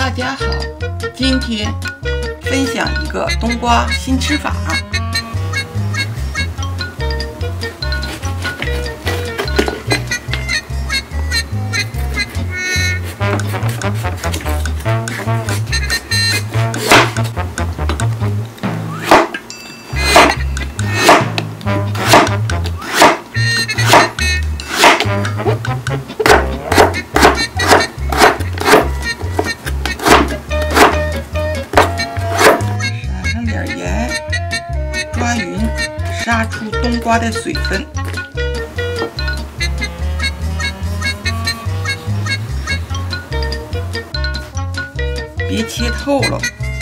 大家好，今天分享一个冬瓜新吃法。抓匀，杀出冬瓜的水分。别切透了。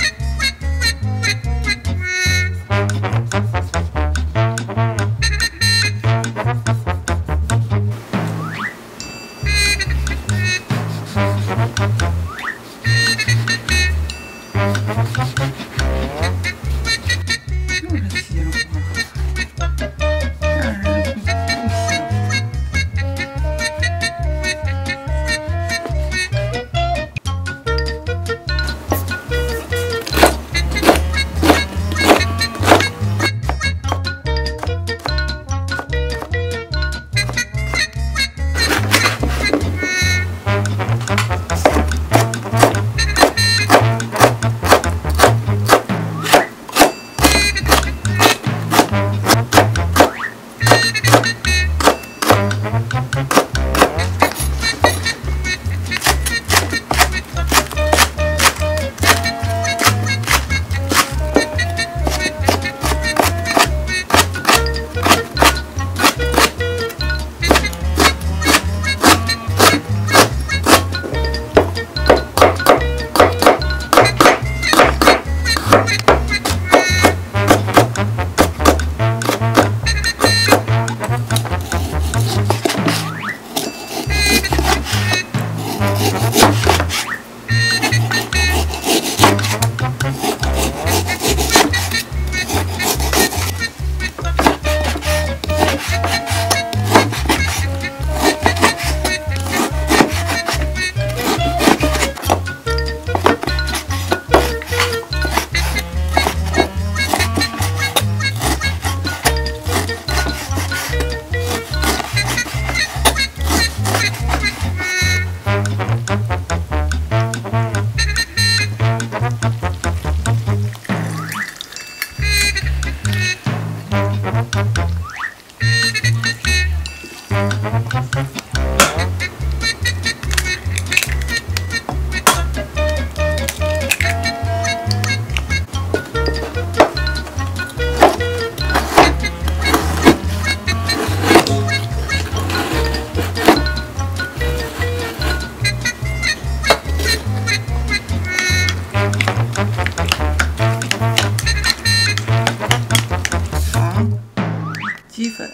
鸡粉、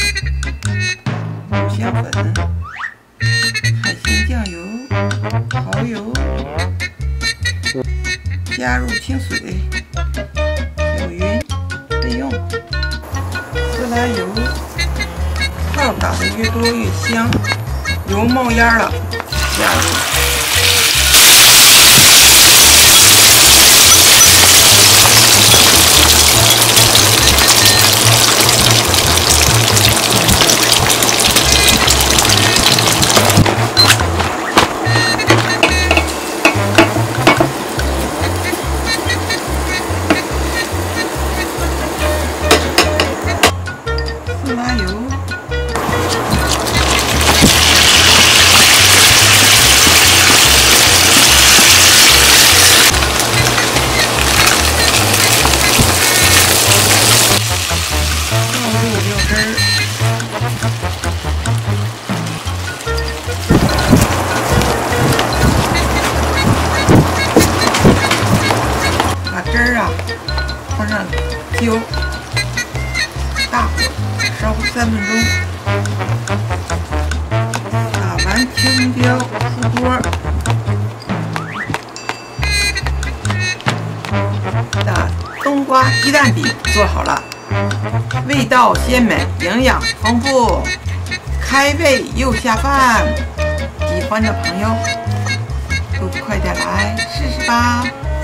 五香粉、海鲜酱油、蚝油，加入清水，搅匀备用。色拉油，泡打得越多越香，油冒烟了，加入。拉油，倒入料汁儿，把汁儿放上浇，大火烧3分钟，打完青椒出锅，打冬瓜鸡蛋饼做好了，味道鲜美，营养丰富，开胃又下饭。喜欢的朋友多快点来试试吧。